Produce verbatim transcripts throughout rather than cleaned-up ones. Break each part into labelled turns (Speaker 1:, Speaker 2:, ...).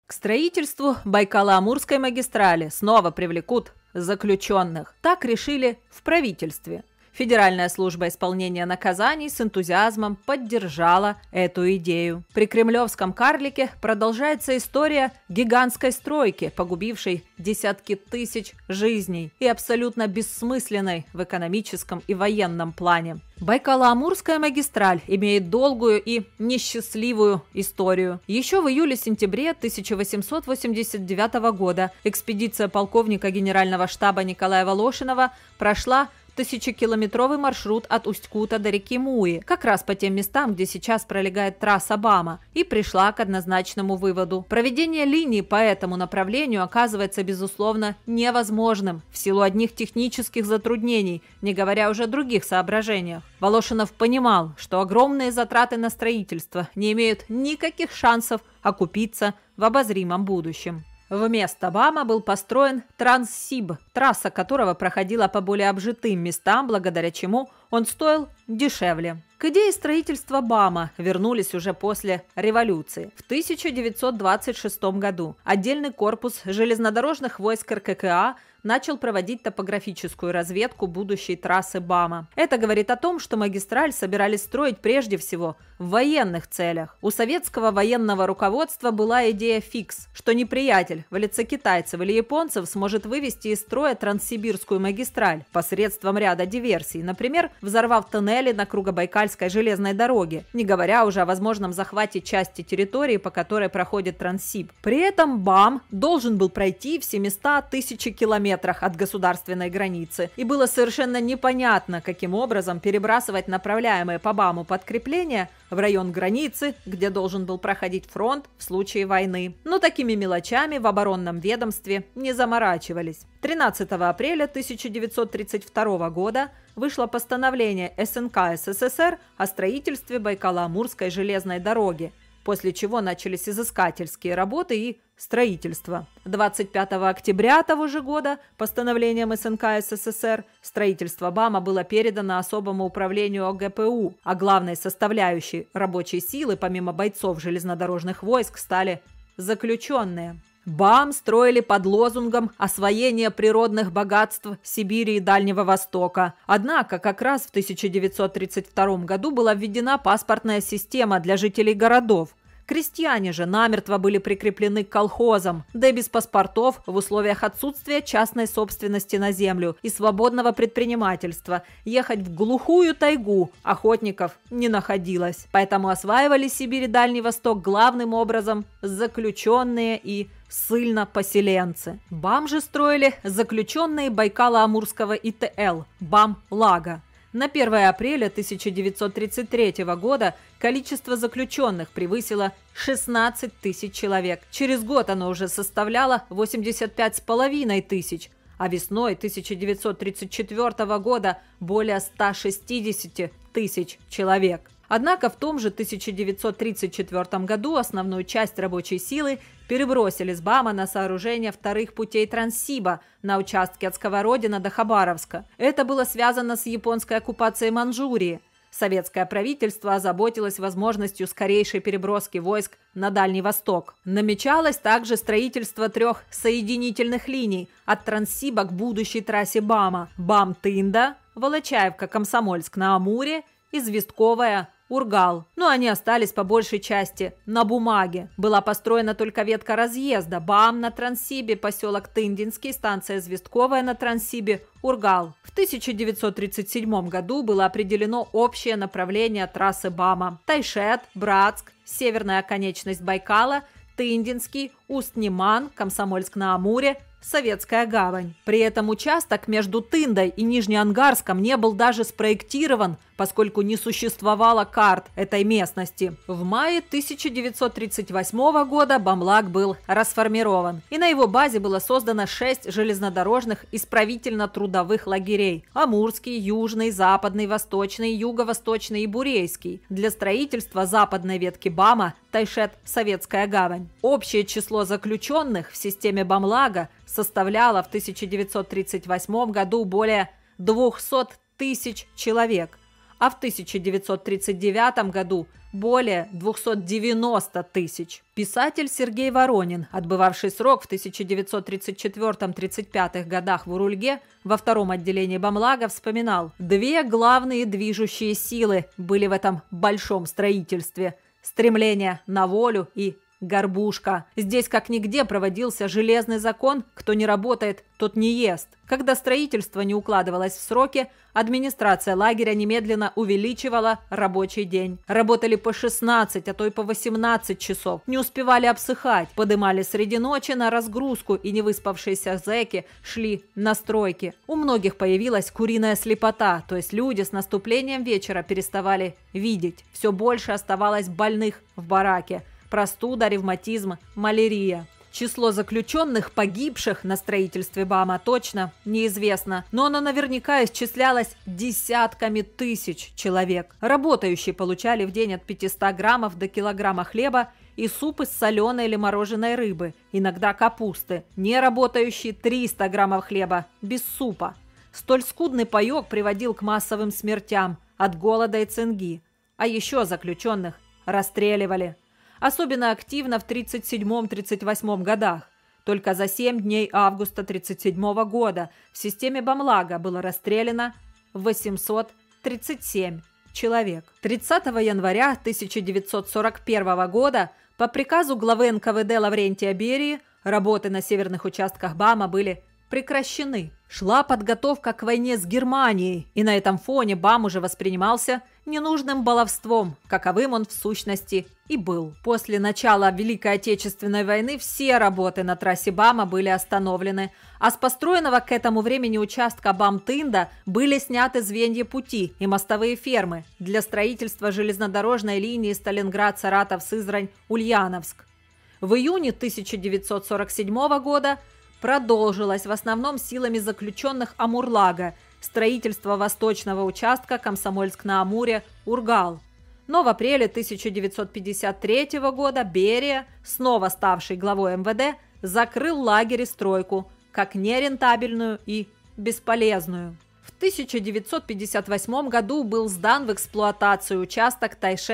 Speaker 1: К строительству Байкало-Амурской магистрали снова привлекут заключенных. Так решили в правительстве. Федеральная служба исполнения наказаний с энтузиазмом поддержала эту идею. При Кремлевском карлике продолжается история гигантской стройки, погубившей десятки тысяч жизней и абсолютно бессмысленной в экономическом и военном плане. Байкало-Амурская магистраль имеет долгую и несчастливую историю. Еще в июле-сентябре тысяча восемьсот восемьдесят девятого года экспедиция полковника генерального штаба Николая Волошинова прошла тысячекилометровый маршрут от Усть-Кута до реки Муи, как раз по тем местам, где сейчас пролегает трасса БАМа, и пришла к однозначному выводу. Проведение линии по этому направлению оказывается, безусловно, невозможным в силу одних технических затруднений, не говоря уже о других соображениях. Волошинов понимал, что огромные затраты на строительство не имеют никаких шансов окупиться в обозримом будущем. Вместо БАМа был построен Транссиб, трасса которого проходила по более обжитым местам, благодаря чему он стоил дешевле. К идее строительства БАМа вернулись уже после революции. В тысяча девятьсот двадцать шестом году отдельный корпус железнодорожных войск эр ка ка а начал проводить топографическую разведку будущей трассы БАМа. Это говорит о том, что магистраль собирались строить прежде всего в военных целях. У советского военного руководства была идея фикс, что неприятель в лице китайцев или японцев сможет вывести из строя Транссибирскую магистраль посредством ряда диверсий, например, взорвав тоннели на Кругобайкальской железной дороге, не говоря уже о возможном захвате части территории, по которой проходит Транссиб. При этом БАМ должен был пройти в семистах тысяч километрах от государственной границы, и было совершенно непонятно, каким образом перебрасывать направляемые по БАМу подкрепления в район границы, где должен был проходить фронт в случае войны. Но такими мелочами в оборонном ведомстве не заморачивались. тринадцатого апреля тысяча девятьсот тридцать второго года вышло постановление эс эн ка эс эс эс эр о строительстве Байкало-Амурской железной дороги, после чего начались изыскательские работы и строительство. двадцать пятого октября того же года постановлением эс эн ка эс эс эс эр строительство БАМа было передано особому управлению о гэ пэ у, а главной составляющей рабочей силы, помимо бойцов железнодорожных войск, стали заключенные. БАМ строили под лозунгом освоения природных богатств Сибири и Дальнего Востока. Однако как раз в тысяча девятьсот тридцать втором году была введена паспортная система для жителей городов. Крестьяне же намертво были прикреплены к колхозам, да и без паспортов в условиях отсутствия частной собственности на землю и свободного предпринимательства ехать в глухую тайгу охотников не находилось. Поэтому осваивали Сибирь и Дальний Восток главным образом заключенные и ссыльно-поселенцы. БАМ же строили заключенные Байкало-Амурского и тэ эл, БАМ-Лага. На первое апреля тысяча девятьсот тридцать третьего года количество заключенных превысило шестнадцать тысяч человек. Через год оно уже составляло восемьдесят пять с половиной тысяч, а весной тысяча девятьсот тридцать четвёртого года более ста шестидесяти тысяч человек. Однако в том же тысяча девятьсот тридцать четвёртом году основную часть рабочей силы перебросили с БАМа на сооружение вторых путей Транссиба на участке от Сковородина до Хабаровска. Это было связано с японской оккупацией Манчжурии. Советское правительство озаботилось возможностью скорейшей переброски войск на Дальний Восток. Намечалось также строительство трех соединительных линий от Транссиба к будущей трассе БАМа: БАМ-Тында, Волочаевка-Комсомольск-на-Амуре и Звездковая Ургал. Но они остались по большей части на бумаге. Была построена только ветка разъезда: БАМ на Транссибе, поселок Тындинский, станция Звездковая на Транссибе, Ургал. В тысяча девятьсот тридцать седьмом году было определено общее направление трассы БАМа: Тайшет, Братск, северная оконечность Байкала, Тындинский, Усть-Неман, Комсомольск-на-Амуре, Советская гавань. При этом участок между Тындой и Нижнеангарском не был даже спроектирован, поскольку не существовало карт этой местности. В мае тысяча девятьсот тридцать восьмого года БАМ-Лаг был расформирован, и на его базе было создано шесть железнодорожных исправительно-трудовых лагерей: Амурский, Южный, Западный, Восточный, Юго-Восточный и Бурейский. Для строительства западной ветки БАМа Тайшет, Советская гавань. Общее число заключенных в системе БАМ-Лага составляло в тысяча девятьсот тридцать восьмом году более двухсот тысяч человек. а в тысяча девятьсот тридцать девятом году более двухсот девяноста тысяч. Писатель Сергей Воронин, отбывавший срок в тысяча девятьсот тридцать четвёртом — тридцать пятом годах в Урульге во втором отделении Бамлага, вспоминал: «Две главные движущие силы были в этом большом строительстве – стремление на волю и горбушка. Здесь как нигде проводился железный закон: кто не работает, тот не ест». Когда строительство не укладывалось в сроки, администрация лагеря немедленно увеличивала рабочий день. Работали по шестнадцать, а то и по восемнадцать часов. Не успевали обсыхать. Подымали среди ночи на разгрузку, и невыспавшиеся зэки шли на стройки. У многих появилась куриная слепота, то есть люди с наступлением вечера переставали видеть. Все больше оставалось больных в бараке. Простуда, ревматизм, малярия. Число заключенных, погибших на строительстве БАМа, точно неизвестно, но оно наверняка исчислялось десятками тысяч человек. Работающие получали в день от пятисот граммов до килограмма хлеба и суп из соленой или мороженой рыбы, иногда капусты. Неработающие – триста граммов хлеба, без супа. Столь скудный паек приводил к массовым смертям от голода и цинги. А еще заключенных расстреливали. Особенно активно в тридцать седьмом — тридцать восьмом годах. Только за семь дней августа тридцать седьмого года в системе Бамлага было расстреляно восемьсот тридцать семь человек. тридцатого января тысяча девятьсот сорок первого года по приказу главы эн ка вэ дэ Лаврентия Берии работы на северных участках БАМа были прекращены. Шла подготовка к войне с Германией, и на этом фоне БАМ уже воспринимался ненужным баловством, каковым он в сущности и был. После начала Великой Отечественной войны все работы на трассе БАМа были остановлены, а с построенного к этому времени участка Бам-Тында были сняты звенья пути и мостовые фермы для строительства железнодорожной линии Сталинград-Саратов-Сызрань-Ульяновск. В июне тысяча девятьсот сорок седьмого года продолжилось в основном силами заключенных Амурлага строительство восточного участка Комсомольск-на-Амуре-Ургал. Но в апреле тысяча девятьсот пятьдесят третьего года Берия, снова ставший главой эм вэ дэ, закрыл лагерь и стройку как нерентабельную и бесполезную. В тысяча девятьсот пятьдесят восьмом году был сдан в эксплуатацию участок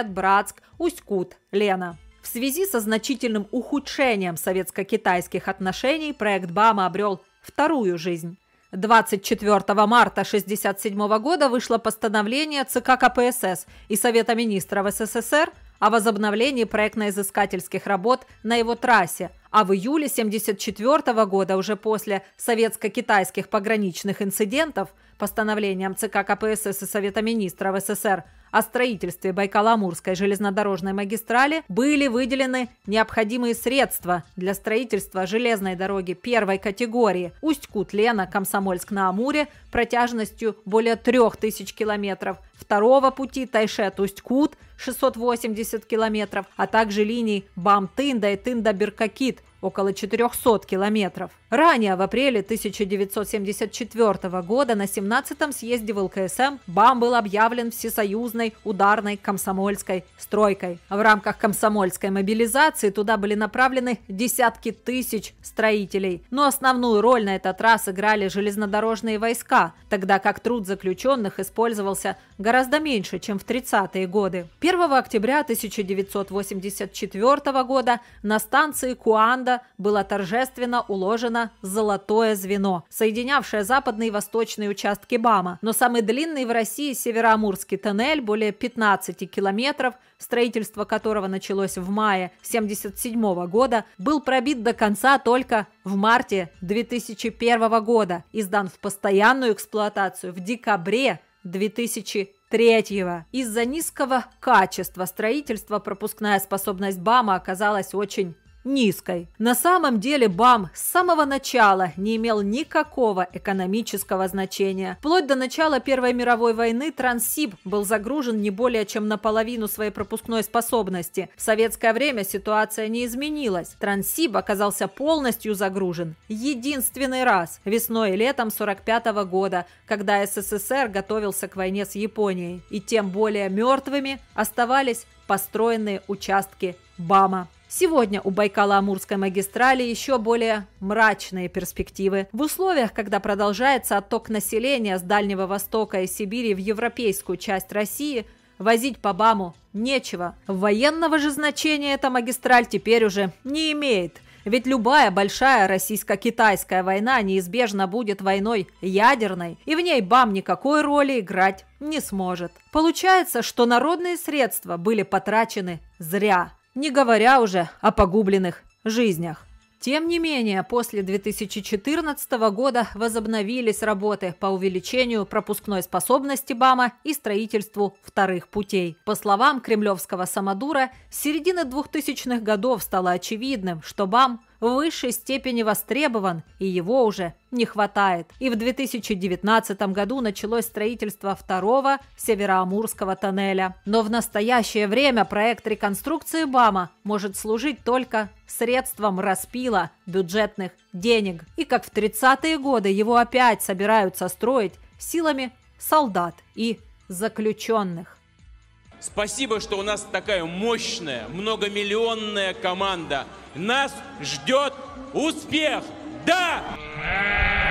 Speaker 1: Тайшет-Братск-Усть-Кут-Лена. В связи со значительным ухудшением советско-китайских отношений проект БАМа обрел вторую жизнь. двадцать четвёртого марта тысяча девятьсот шестьдесят седьмого года вышло постановление цэ ка ка пэ эс эс и Совета министров эс эс эс эр о возобновлении проектно-изыскательских работ на его трассе, а в июле тысяча девятьсот семьдесят четвёртого года, уже после советско-китайских пограничных инцидентов, постановлением цэ ка ка пэ эс эс и Совета министров эс эс эс эр о строительстве Байкало-Амурской железнодорожной магистрали были выделены необходимые средства для строительства железной дороги первой категории Усть-Кут-Лена, Комсомольск-на-Амуре протяженностью более трех тысяч километров, второго пути Тайшет-Усть-Кут шестьсот восемьдесят километров, а также линий Бам-Тында и Тында-Биркакит около четырехсот километров. Ранее, в апреле тысяча девятьсот семьдесят четвёртого года, на семнадцатом съезде вэ эл ка эс эм БАМ был объявлен всесоюзной ударной комсомольской стройкой. В рамках комсомольской мобилизации туда были направлены десятки тысяч строителей. Но основную роль на этот раз играли железнодорожные войска, тогда как труд заключенных использовался гораздо меньше, чем в тридцатые годы. первого октября тысяча девятьсот восемьдесят четвёртого года на станции Куанда было торжественно уложено золотое звено, соединявшее западные и восточные участки БАМа. Но самый длинный в России Североамурский тоннель, более пятнадцати километров, строительство которого началось в мае тысяча девятьсот семьдесят седьмого года, был пробит до конца только в марте две тысячи первого года и сдан в постоянную эксплуатацию в декабре две тысячи третьего. Из-за низкого качества строительства пропускная способность БАМа оказалась очень низкой. На самом деле БАМ с самого начала не имел никакого экономического значения. Вплоть до начала Первой мировой войны Транссиб был загружен не более чем наполовину своей пропускной способности. В советское время ситуация не изменилась. Транссиб оказался полностью загружен единственный раз весной и летом сорок пятого года, когда эс эс эс эр готовился к войне с Японией. И тем более мертвыми оставались построенные участки БАМа. Сегодня у Байкало-Амурской магистрали еще более мрачные перспективы. В условиях, когда продолжается отток населения с Дальнего Востока и Сибири в европейскую часть России, возить по БАМу нечего. Военного же значения эта магистраль теперь уже не имеет. Ведь любая большая российско-китайская война неизбежно будет войной ядерной, и в ней БАМ никакой роли играть не сможет. Получается, что народные средства были потрачены зря, не говоря уже о погубленных жизнях. Тем не менее, после две тысячи четырнадцатого года возобновились работы по увеличению пропускной способности БАМа и строительству вторых путей. По словам кремлевского самодура, с середины двухтысячных годов стало очевидным, что БАМ в высшей степени востребован и его уже не хватает. И в две тысячи девятнадцатом году началось строительство второго Североамурского тоннеля. Но в настоящее время проект реконструкции БАМа может служить только средством распила бюджетных денег. И как в тридцатые годы его опять собираются строить силами солдат и заключенных.
Speaker 2: Спасибо, что у нас такая мощная, многомиллионная команда. Нас ждет успех! Да!